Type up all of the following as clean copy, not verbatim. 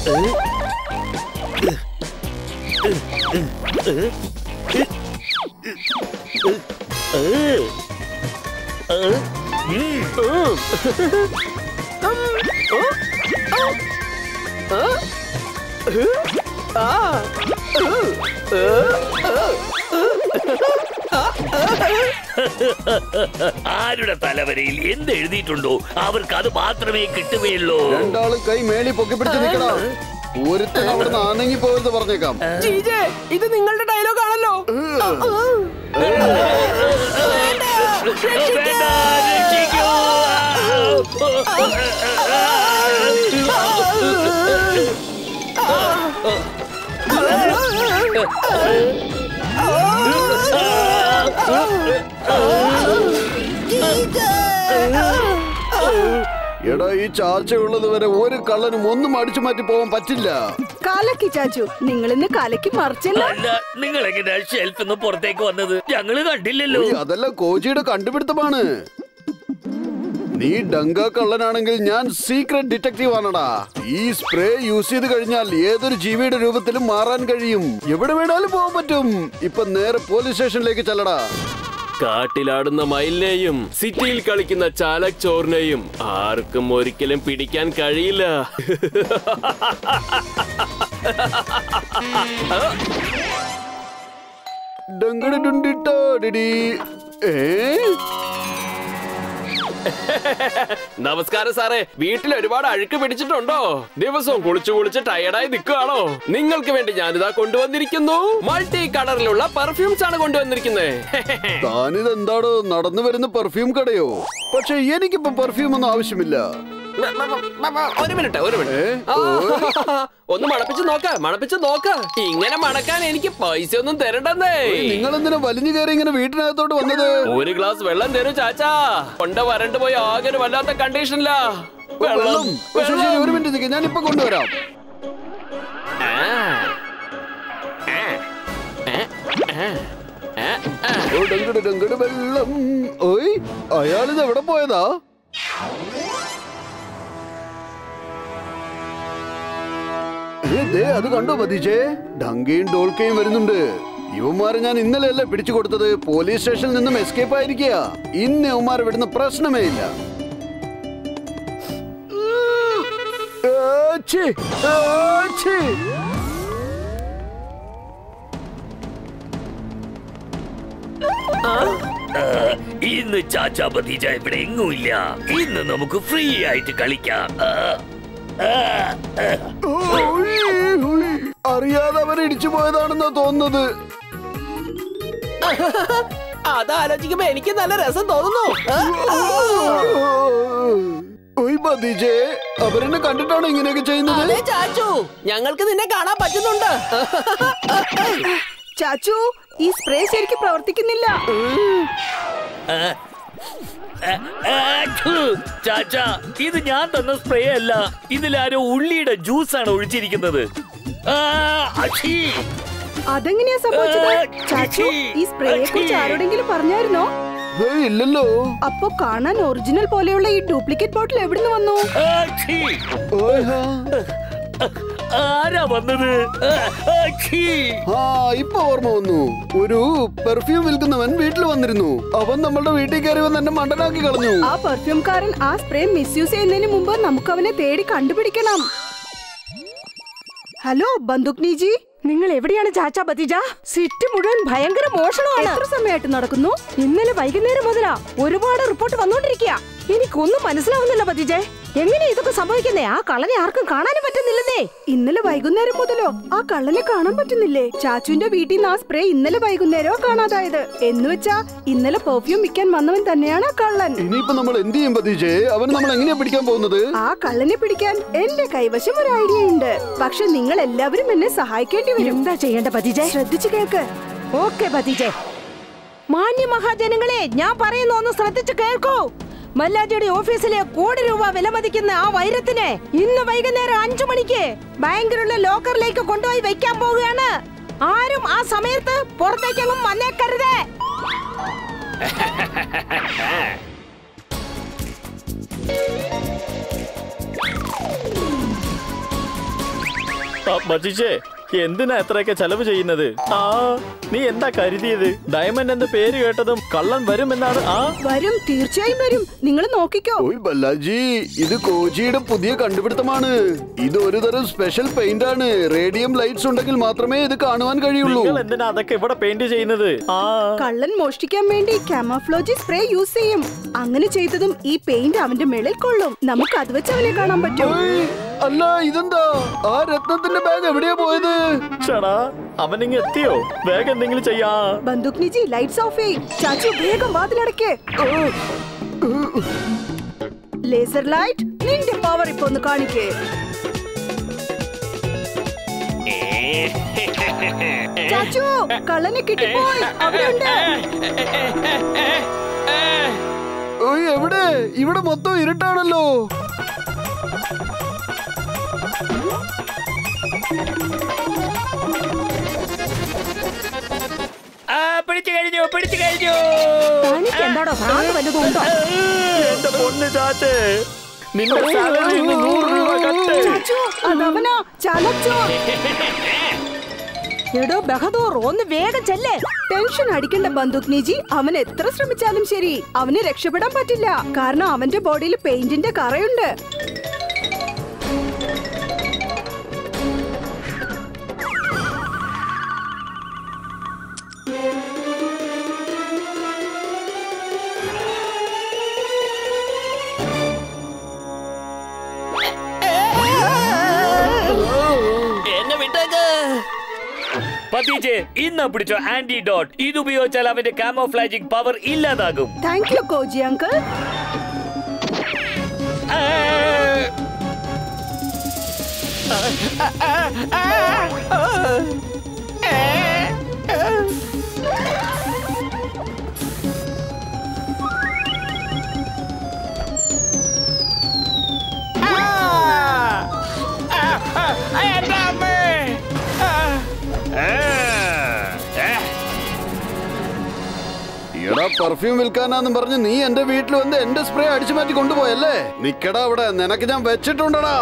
ആരുടെ തലവരയിൽ എന്ത് എഴുതിയിട്ടുണ്ടോ അവർക്ക് അത് മാത്രമേ കിട്ടുകയുള്ളൂ. രണ്ടാളും കൈ മേളി പൊക്കി പിടിച്ച് നിൽക്കണം. ഒരുത്തൻ അവിടുന്ന് ആണെങ്കി പോകരുത് പറഞ്ഞേക്കാം. ഇത് നിങ്ങളുടെ ഡയലോഗ് ആണല്ലോ. എടാ, ഈ ചാർച്ചയുള്ളത് വരെ ഒരു കള്ളനും ഒന്നും അടിച്ചു മാറ്റി പോകാൻ പറ്റില്ല. കാലക്കി ചാച്ചു, നിങ്ങൾ ഇന്ന് കാലക്കി മറിച്ചല്ലോ. അല്ല, നിങ്ങൾ എങ്ങനെയാ ഷെൽഫിൽ നിന്ന് പുറത്തേക്ക് വന്നത്? ഞങ്ങള് കണ്ടില്ലല്ലോ. അതെല്ലാം കോജിയുടെ കണ്ടുപിടുത്തമാണ്. നീ ഡങ്ക കള്ളനാണെങ്കിൽ ഞാൻ സീക്രട്ട് ഡിറ്റക്റ്റീവ് ആണടാ. ഈ സ്പ്രേ യൂസ് ചെയ്ത് കഴിഞ്ഞാൽ ഏതൊരു ജീവിയുടെ രൂപത്തിലും മാറാൻ കഴിയും. എവിടെ വേണാലും പോകാൻ പറ്റും. ഇപ്പൊ നേരെ പോലീസ് സ്റ്റേഷനിലേക്ക് ചെല്ലടാ. കാട്ടിലാടുന്ന മയിലിനെയും സിറ്റിയിൽ കളിക്കുന്ന ചാലക് ചോറിനെയും ആർക്കും ഒരിക്കലും പിടിക്കാൻ കഴിയില്ല. നമസ്കാരം സാറേ, വീട്ടിൽ ഒരുപാട് അഴുക്ക് പിടിച്ചിട്ടുണ്ടോ? ദിവസവും കുളിച്ച് ടയർഡായി നിൽക്കുകയാണോ? നിങ്ങൾക്ക് വേണ്ടി ഞാനിതാ കൊണ്ടുവന്നിരിക്കുന്നു. മൾട്ടി കളറിലുള്ള പെർഫ്യൂംസ് ആണ് കൊണ്ടുവന്നിരിക്കുന്നത്. താനിതെന്താടോ നടന്നു വരുന്ന പെർഫ്യൂം കടയോ? പക്ഷെ എനിക്കിപ്പോ പെർഫ്യൂം ഒന്നും ആവശ്യമില്ല. ഒരു മിനിറ്റ് ഒന്ന് മണപ്പിച്ച് നോക്ക. ഇങ്ങനെ മണക്കാൻ എനിക്ക് പൈസ ഒന്നും തരണ്ടെന്നേ. നിങ്ങൾ എന്തിനാ വലിഞ്ഞു കയറി ഇങ്ങനെ വീട്ടിനകത്തോട്ട് വന്നത്? ഒരു ഗ്ലാസ് വെള്ളം തരൂ ചാച്ചാ. കൊണ്ട് വരണ്ടു പോയി ആകെ ഒരു വല്ലാത്ത കണ്ടീഷനിലാ. വെള്ളം ഒരു മിനിറ്റ്, ഞാൻ ഇപ്പൊ കൊണ്ടുവരാം. വെള്ളം. ഓയ്, അയാളിത് എവിടെ പോയതാ? അത് കണ്ടോ പതിച്ചേ? ഡങ്കയും ഡോൾക്കയും വരുന്നുണ്ട്. ഇവന്മാരെ ഞാൻ ഇന്നലെയല്ലേ പിടിച്ചു കൊടുത്തത്. പോലീസ് സ്റ്റേഷനിൽ നിന്നും എസ്കേപ്പ് ആയിരിക്കുക. ഇന്ന് ഇവന്മാരെ വിടുന്ന പ്രശ്നമേ ഇല്ല. ഇന്ന് ചാച്ചാ ഭതീജ ഇവിടെ എങ്ങുമില്ല. ഇന്ന് നമുക്ക് ഫ്രീ ആയിട്ട് കളിക്കാം. അറിയാതെ അവൻ ഇടിച്ചു പോയതാണെന്നാ തോന്നുന്നത്. അതാലോചിക്കുമ്പോ എനിക്ക് നല്ല രസം തോന്നുന്നു. അവരെന്നെ കണ്ടിട്ടാണ് ഇങ്ങനെയൊക്കെ ചെയ്യുന്നത്. ചാച്ചു, ഞങ്ങൾക്ക് നിന്നെ കാണാൻ പറ്റുന്നുണ്ട്. ചാച്ചു, ഈ സ്പ്രേ ശരിക്കും പ്രവർത്തിക്കുന്നില്ല. ചാച്ചാ, ഇത് ഞാൻ തന്ന സ്പ്രേ അല്ല. ഇതിലാരോ ഉള്ളിയുടെ ജ്യൂസാണ് ഒഴിച്ചിരിക്കുന്നത്. അതെങ്ങനെയാ സംഭവിച്ചത്? ചാച്ചു, ഈ സ്പ്രേയെ കുറിച്ച് ആരോടെങ്കിലും പറഞ്ഞായിരുന്നോ? ഇല്ലല്ലോ. അപ്പൊ കാണാൻ ഒറിജിനൽ പോലെയുള്ള ഈ ഡ്യൂപ്ലിക്കേറ്റ് ബോട്ടിൽ എവിടുന്ന് വന്നു? ആരാ വന്നത്? ഇപ്പൊ ഓർമ്മ വന്നു. ഒരു പെർഫ്യൂം വിൽക്കുന്നവൻ വീട്ടിൽ വന്നിരുന്നു. അവൻ നമ്മളുടെ വീട്ടിൽ കയറി വന്ന് എന്നെ മണ്ടനാക്കി കളഞ്ഞു. ആ പെർഫ്യൂംകാരൻ ആ സ്പ്രേ മിസ്യൂസ് ചെയ്യുന്നതിന് മുമ്പ് നമുക്ക് അവനെ തേടി കണ്ടുപിടിക്കണം. ഹലോ ബന്ദുക്നിജി, നിങ്ങൾ എവിടെയാണ് ചാച്ചാ ഭതീജ? സിറ്റി മുഴുവൻ ഭയങ്കര മോഷണമാണ്. എത്ര സമയമായിട്ട് നടക്കുന്നു? ഇന്നലെ വൈകുന്നേരം മുതലാ ഒരുപാട് റിപ്പോർട്ട് വന്നോണ്ടിരിക്കുക. എനിക്കൊന്നും മനസ്സിലാവുന്നില്ല ഭതീജെ. എങ്ങനെ ഇതൊക്കെ സംഭവിക്കുന്നേ? ആ കള്ളനെ ആർക്കും കാണാനും പറ്റുന്നില്ലെന്നേ. ഇന്നലെ വൈകുന്നേരം മുതലോ ആ കള്ളനെ കാണാൻ പറ്റുന്നില്ലേ? ചാച്ചുവിന്റെ വീട്ടിൽ നിന്ന് ആ സ്പ്രേ ഇന്നലെ വൈകുന്നേരോ കാണാതായത്. എന്ന് വെച്ചാ ഇന്നലെ പെർഫ്യൂം വിൽക്കാൻ വന്നവൻ തന്നെയാണ് ആ കള്ളൻ. ഇനിയിപ്പോ നമ്മൾ എന്ത് ചെയ്യും പതീജെ? അവന് നമ്മൾ എങ്ങനെയാ പിടിക്കാൻ പോകുന്നത്? ആ കള്ളനെ പിടിക്കാൻ എന്റെ കൈവശം ഒരു ഐഡിയ ഉണ്ട്. പക്ഷെ നിങ്ങൾ എല്ലാവരും എന്നെ സഹായിക്കേണ്ടി വരും. എന്താ ചെയ്യേണ്ട ഭതീജെ? ശ്രദ്ധിച്ചു കേൾക്ക്. ഓക്കെ ഭതീജെ. മാന്യ മഹാജനങ്ങളെ, ഞാൻ പറയുന്ന ഒന്ന് ശ്രദ്ധിച്ചു കേൾക്കൂ. മല്ലാജിയുടെ ഓഫീസിലെ കോടി രൂപ വിലമതിക്കുന്ന ആ വൈരത്തിനെ ഇന്ന് വൈകുന്നേരം 5 മണിക്ക് ബാങ്കിലുള്ള ലോക്കറിലേക്ക് കൊണ്ടുപോയി വെക്കാൻ പോവുകയാണ്. ആരും ആ സമയത്ത് പുറത്തേക്കൊന്നും വന്നേക്കരുത്. ബജിച്ചേ എന്തിനാ എത്രയൊക്കെ ചെലവ് ചെയ്യുന്നത്? നീ എന്താ കരുതിയത്? ഡയമണ്ട് എന്ന പേര് കേട്ടതും കള്ളൻ വരുമെന്നാണ്. വരും, തീർച്ചയായും വരും. നിങ്ങൾ നോക്കിക്കോ. ഓയ് ബല്ലാജി, ഇത് കോജിയുടെ പുതിയ കണ്ടുപിടുത്തമാണ്. ഇത് ഒരു തരം സ്പെഷ്യൽ പെയിന്റ് ആണ്. റേഡിയം ലൈറ്റ്സ് ഉണ്ടെങ്കിൽ മാത്രമേ ഇത് കാണുവാൻ കഴിയുള്ളൂ. നിങ്ങൾ എന്തിനാ അതൊക്കെ ഇവിടെ പെയിന്റ് ചെയ്യുന്നത്? കള്ളൻ മോഷ്ടിക്കാൻ വേണ്ടി കാമോഫ്ലോജി സ്പ്രേ യൂസ് ചെയ്യും. അങ്ങനെ ചെയ്തതും ഈ പെയിന്റ് അവന്റെ മേളിൽ കൊള്ളും. നമുക്ക് അത് വെച്ച് അവനെ കാണാൻ പറ്റും. അല്ല, ഇതെന്താ? ആ രത്നത്തിന്റെ ബാഗ് എവിടെയാ പോയത്? ചേടാ, അവനിങ്ങ് എത്തിയോ? വേഗം എന്തെങ്കിലും ചെയ്യാ. ബന്ദൂക്നിജി, ലൈറ്റ്സ് ഓഫ് ചെയ്യ്. ചാച്ചു വേഗം വാതിലടക്കേ. ലേസർ ലൈറ്റ്, നിന്റെ പവർ ഇപ്പൊ ഒന്ന് കാണിക്കേ. ചാച്ചു, കള്ളനെ കിട്ടിപ്പോയി. അവിടെയുണ്ട്. എവിടെ? ഇവിടെ മൊത്തം ഇരുട്ടാണല്ലോ. പിടിച്ചു കഴിഞ്ഞു. തനിക്ക് എന്താടോ ഭ്രാന്ത് വല്ലതുണ്ടോ? എന്റെ പൊന്ന് ചാച്ചേ, നിന്റെ സാലറിയിൽ നിന്ന് 100 രൂപ കട്ട്. ചാച്ചു, അതവനാ ചാലച്ചോ. എടോ ബഹദൂർ, ഒന്ന് വേഗം ചെല്ലേ. ടെൻഷൻ അടിക്കേണ്ട ബന്ദൂക്നിജി. അവൻ എത്ര ശ്രമിച്ചാലും ശരി, അവന് രക്ഷപ്പെടാൻ പറ്റില്ല. കാരണം അവന്റെ ബോഡിയിൽ പെയിന്റിന്റെ കറയുണ്ട്. എന്നെ വിട്ടേക്ക്. പതിജെ, ഇന്ന് പിടിച്ചോ ആന്റിഡോട്ട്. ഇത് ഉപയോഗിച്ചാൽ അവന്റെ കാമോഫ്ലാജിംഗ് പവർ ഇല്ലാതാകും. Thank you Koji uncle. എടാ, പെർഫ്യൂം വിൽക്കാനാന്നും പറഞ്ഞ് നീ എന്റെ വീട്ടിൽ വന്ന് എന്റെ സ്പ്രേ അടിച്ചു മാറ്റി കൊണ്ടുപോയല്ലേ? നിക്കടാ അവിടെ, നിനക്ക് ഞാൻ വെച്ചിട്ടുണ്ടടാ.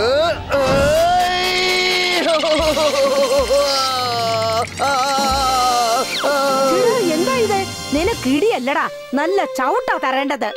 എന്താ ഇത്? നിനക്ക് ഇടിയല്ലടാ, നല്ല ചവിട്ടാ തരേണ്ടത്.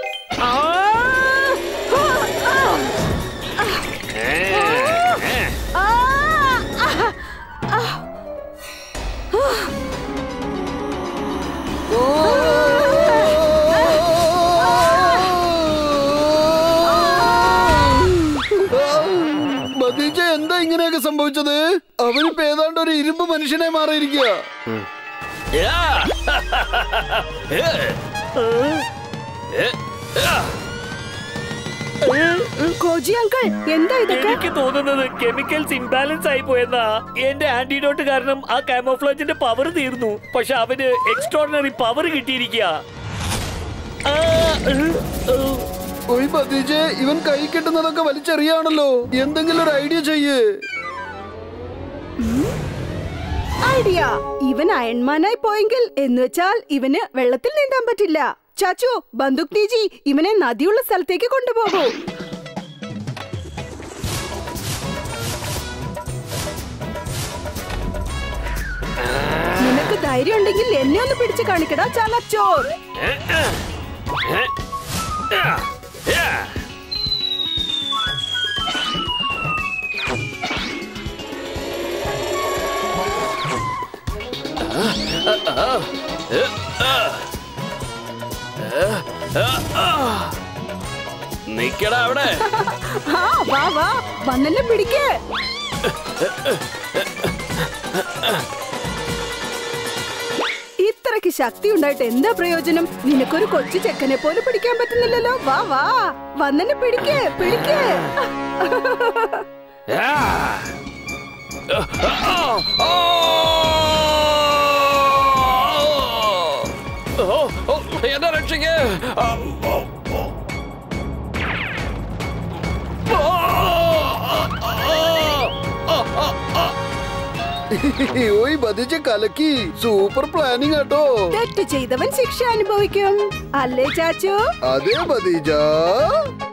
ബദീജ, എന്താ ഇങ്ങനെയൊക്കെ സംഭവിച്ചത്? അവനിപ്പോ ഏതാണ്ട് ഒരു ഇരുമ്പ് മനുഷ്യനെ മാറിയിരിക്കുക. കോജി അങ്കിൾ, എന്താ ഇതൊക്കെ? എനിക്ക് തോന്നുന്നത് കെമിക്കൽസ് ഇംബാലൻസ് ആയി പോയെന്നാ. എന്റെ ആന്റിഡോട്ട് കാരണം ആ കാമോഫ്ലാജിന്റെ പവർ തീർന്നു. പക്ഷെ അവന് എക്സ്ട്രോർഡിനറി പവർ കിട്ടിയിരിക്കുക. ഓയ് ബദീജെ, ഇവൻ കൈ കിട്ടുന്നതൊക്കെ വലിച്ചെറിയാണല്ലോ. എന്തെങ്കിലും ഒരു ഐഡിയ ചെയ്യേ. ഐഡിയ. ഇവൻ അയൺമാനായി പോയെങ്കിൽ എന്നുവെച്ചാൽ ഇവന് വെള്ളത്തിൽ നീന്താൻ പറ്റില്ല. ചാച്ചു, ബന്ദൂക്നിജി, ഇവനെ നദിയുള്ള സ്ഥലത്തേക്ക് കൊണ്ടുപോകൂ. നിനക്ക് ധൈര്യം ഉണ്ടെങ്കിൽ എന്നെ ഒന്ന് പിടിച്ചു കാണിക്കടാ ചാലച്ചോർ. നിക്കടാ അവിടെ. വാ വാ, വന്നെന്നെ പിടിക്കേ. ഇത്രക്ക് ശക്തി ഉണ്ടായിട്ട് എന്താ പ്രയോജനം? നിനക്കൊരു കൊച്ചു ചെക്കനെ പോലും പിടിക്കാൻ പറ്റുന്നില്ലല്ലോ. വാ വാ, വന്നെന്നെ പിടിക്കേ, പിടിക്കേ. എന്നെ രക്ഷിക്ക്. ഓയ് ബദീജ, കലക്കി. സൂപ്പർ പ്ലാനിങ് കേട്ടോ. തെറ്റ് ചെയ്തവൻ ശിക്ഷ അനുഭവിക്കും, അല്ലേ ചാച്ചു? അതെ ബദീജ.